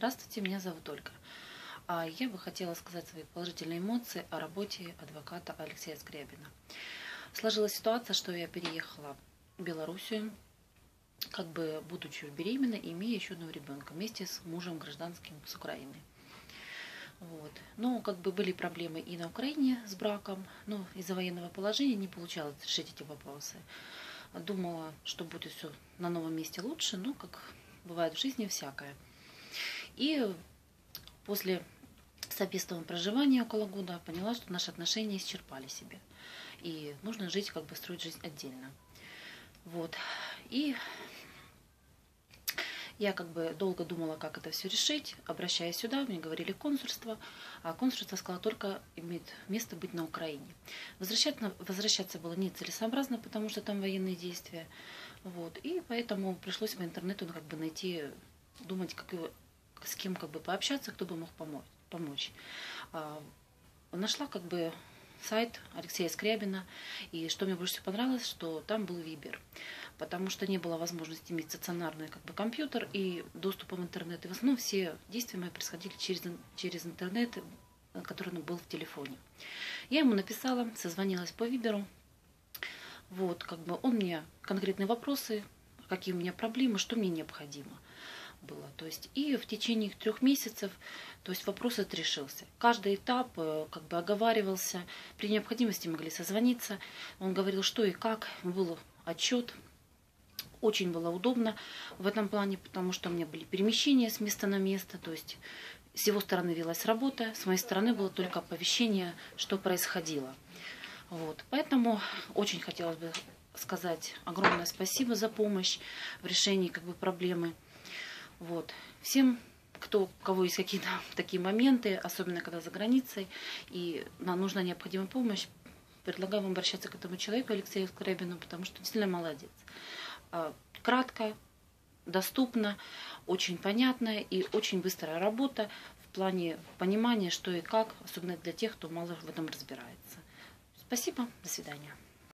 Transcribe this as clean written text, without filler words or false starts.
Здравствуйте, меня зовут Ольга. Я бы хотела сказать свои положительные эмоции о работе адвоката Алексея Скрябина. Сложилась ситуация, что я переехала в Белоруссию, будучи беременна и имея еще одного ребенка вместе с мужем гражданским с Украины. Но были проблемы и на Украине с браком, но из-за военного положения не получалось решить эти вопросы. Думала, что будет все на новом месте лучше, но как бывает в жизни всякое. И после совместного проживания около года поняла, что наши отношения исчерпали себя. И нужно жить, строить жизнь отдельно. И я долго думала, как это все решить. Обращаясь сюда, мне говорили консульство, а консульство сказало, только имеет место быть на Украине. Возвращаться было нецелесообразно, потому что там военные действия. И поэтому пришлось по интернету найти, думать, с кем пообщаться, кто бы мог помочь. Нашла сайт Алексея Скрябина, и что мне больше всего понравилось, что там был Вибер, потому что не было возможности иметь стационарный компьютер и доступа в интернет. И в основном все действия мои происходили через интернет, который был в телефоне. Я ему написала, созвонилась по Виберу. Он мне конкретные вопросы, какие у меня проблемы, что мне необходимо было. И в течение 3 месяцев вопрос отрешился. Каждый этап оговаривался. При необходимости могли созвониться. Он говорил, что и как. Был отчет. Очень было удобно в этом плане, потому что у меня были перемещения с места на место. С его стороны велась работа, с моей стороны было только оповещение, что происходило. Поэтому очень хотелось бы сказать огромное спасибо за помощь в решении проблемы. Всем, у кого есть какие-то такие моменты, особенно когда за границей, и нам нужна необходимая помощь, предлагаю вам обращаться к этому человеку, Алексею Скрябину, потому что действительно молодец. Кратко, доступно, очень понятная и очень быстрая работа в плане понимания, что и как, особенно для тех, кто мало в этом разбирается. Спасибо, до свидания.